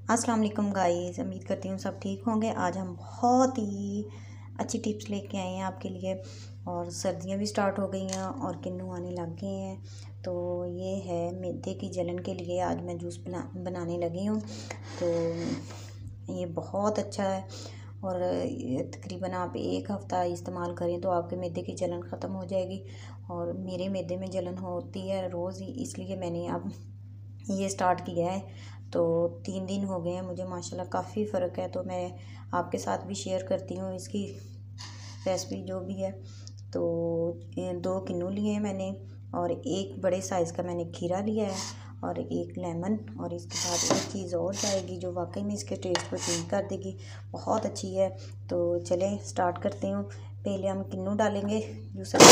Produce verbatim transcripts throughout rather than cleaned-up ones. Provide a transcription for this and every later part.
अस्सलाम वालेकुम गाइस, उम्मीद करती हूँ सब ठीक होंगे। आज हम बहुत ही अच्छी टिप्स लेके आए हैं आपके लिए। और सर्दियाँ भी स्टार्ट हो गई हैं और किन्नू आने लग गए हैं। तो ये है मैदे की जलन के लिए आज मैं जूस बना बनाने लगी हूँ। तो ये बहुत अच्छा है और तकरीबन आप एक हफ़्ता इस्तेमाल करें तो आपके मैदे की जलन ख़त्म हो जाएगी। और मेरे मैदे में जलन होती है रोज़ ही, इसलिए मैंने अब ये स्टार्ट किया है। तो तीन दिन हो गए हैं मुझे, माशाल्लाह काफ़ी फ़र्क है। तो मैं आपके साथ भी शेयर करती हूँ इसकी रेसिपी जो भी है। तो दो किन्नू लिए हैं मैंने और एक बड़े साइज़ का मैंने खीरा लिया है और एक लेमन। और इसके साथ एक चीज़ और जाएगी जो वाकई में इसके टेस्ट को चेंज कर देगी, बहुत अच्छी है। तो चलें स्टार्ट करते हूँ। पहले हम किन्नू डालेंगे जूसर।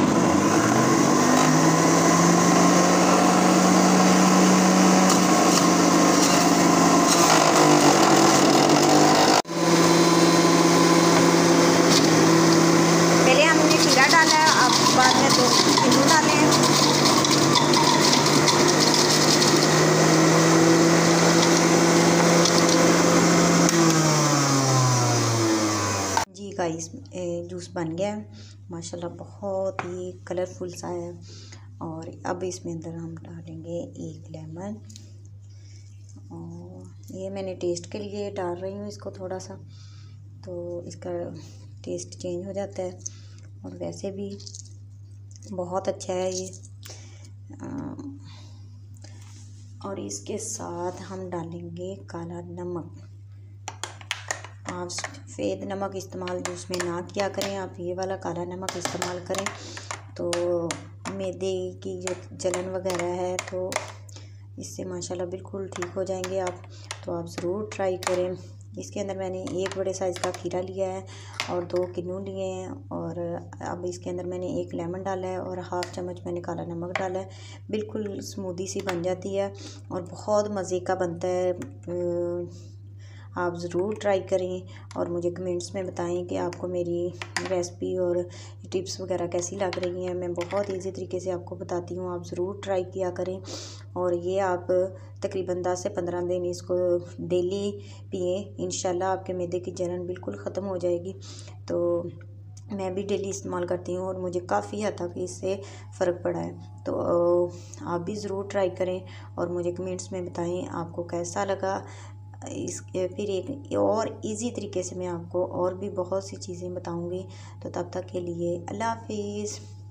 खीरा डाला है, अब बाद में दो किन्नू डाले हैं। जी गाइस, जूस बन गया है माशाल्लाह, बहुत ही कलरफुल सा है। और अब इसमें अंदर हम डालेंगे एक लेमन। और ये मैंने टेस्ट के लिए डाल रही हूँ इसको थोड़ा सा, तो इसका टेस्ट चेंज हो जाता है। और वैसे भी बहुत अच्छा है ये। और इसके साथ हम डालेंगे काला नमक। आप सफ़ेद नमक इस्तेमाल जूस में ना किया करें, आप ये वाला काला नमक इस्तेमाल करें तो मैदे की जो जलन वगैरह है तो इससे माशाल्लाह बिल्कुल ठीक हो जाएंगे आप। तो आप ज़रूर ट्राई करें। इसके अंदर मैंने एक बड़े साइज़ का खीरा लिया है और दो किन्नू लिए हैं। और अब इसके अंदर मैंने एक लेमन डाला है और हाफ़ चम्मच मैंने काला नमक डाला है। बिल्कुल स्मूदी सी बन जाती है और बहुत मज़े का बनता है। आप ज़रूर ट्राई करें और मुझे कमेंट्स में बताएं कि आपको मेरी रेसिपी और टिप्स वगैरह कैसी लग रही हैं। मैं बहुत इजी तरीके से आपको बताती हूँ, आप ज़रूर ट्राई किया करें। और ये आप तकरीबन दस से पंद्रह दिन इसको डेली पिए, इंशाल्लाह आपके मैदे की जलन बिल्कुल ख़त्म हो जाएगी। तो मैं भी डेली इस्तेमाल करती हूँ और मुझे काफ़ी हद तक इससे फ़र्क पड़ा है। तो आप भी ज़रूर ट्राई करें और मुझे कमेंट्स में बताएं आपको कैसा लगा। इसके फिर एक और इजी तरीके से मैं आपको और भी बहुत सी चीज़ें बताऊंगी। तो तब तक के लिए अल्लाह हाफिज़।